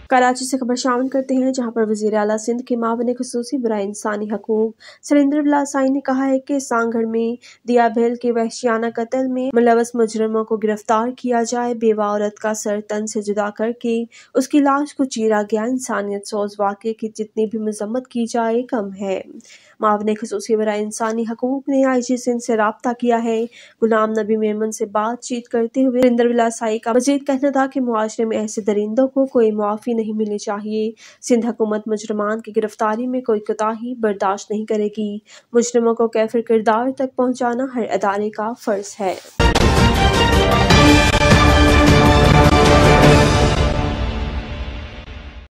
कराची से खबर शामिल करते हैं, जहां पर वजीर आला सिंध के मावने खुसूसी बराए इंसानी हकूक सुरेंद्र बिलासाई ने कहा है कि सांगड़ में दिया भेल के वहशियाना कत्ल में मुलव्वस मुजरिमों को गिरफ्तार किया जाए। बेवा औरत का सर तन से जुदा करके उसकी लाश को चीरा गया इंसानियत सोज वाक़े की जितनी भी मजम्मत की जाए कम है। मावने खुसूसी बराए इंसानी हकूक ने IG सिंध से राब्ता किया है। गुलाम नबी मेमन से बातचीत करते हुए सुरेंद्र बिलासाई का मजीद कहना था कि मुआशरे में ऐसे दरिंदों को कोई मुआफ़ी नहीं मिलनी चाहिए। सिंध हुकूमत मुजरमान की गिरफ्तारी में कोई कोताही बर्दाश्त नहीं करेगी। मुजरिमों को कैफिर किरदार तक पहुँचाना हर अदारे का फ़र्ज है।